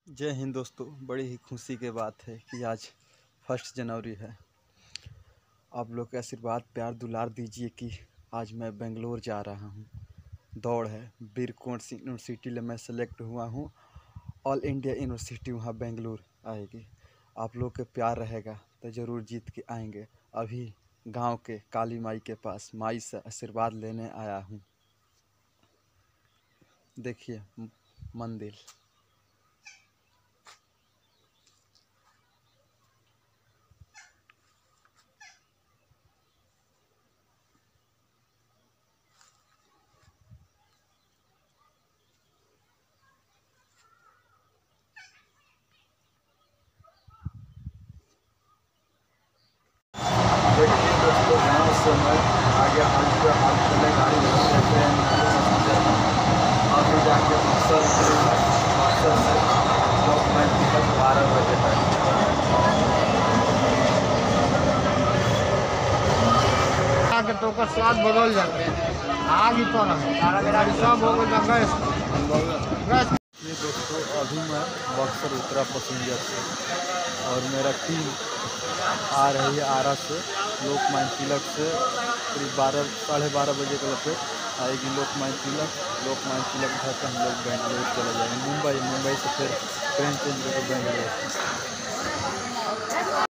जय हिंद दोस्तों। बड़ी ही खुशी की बात है कि आज 1 जनवरी है। आप लोग के आशीर्वाद प्यार दुलार दीजिए कि आज मैं बेंगलोर जा रहा हूँ। दौड़ है, बीर कोर्स यूनिवर्सिटी में मैं सेलेक्ट हुआ हूँ। ऑल इंडिया यूनिवर्सिटी वहाँ बेंगलोर आएगी। आप लोग के प्यार रहेगा तो ज़रूर जीत के आएंगे। अभी गांव के काली माई के पास माई से आशीर्वाद लेने आया हूँ। देखिए मंदिर। देखिए दोस्तों, गाँव से मैं आगे हाल चले गाड़ी ट्रेन अभी जाके बक्सर से मैं टिकट 12 बजे है। के तो का स्वाद बदल जाते हैं। आग ही तो सब हो गए गैस। ये दोस्तों, अभी मैं बक्सर उतरा पैसेंजर से और मेरा टीम आ रही है आरा से। लोकमान्य तिलक से करीब 12-12:30 बजे के लगभग आएगी लोकमान्य तिलक उठा के हम लोग बेंगलोर चले जाएंगे। मुंबई से फिर ट्रेन चेंज करके बेंगलोर।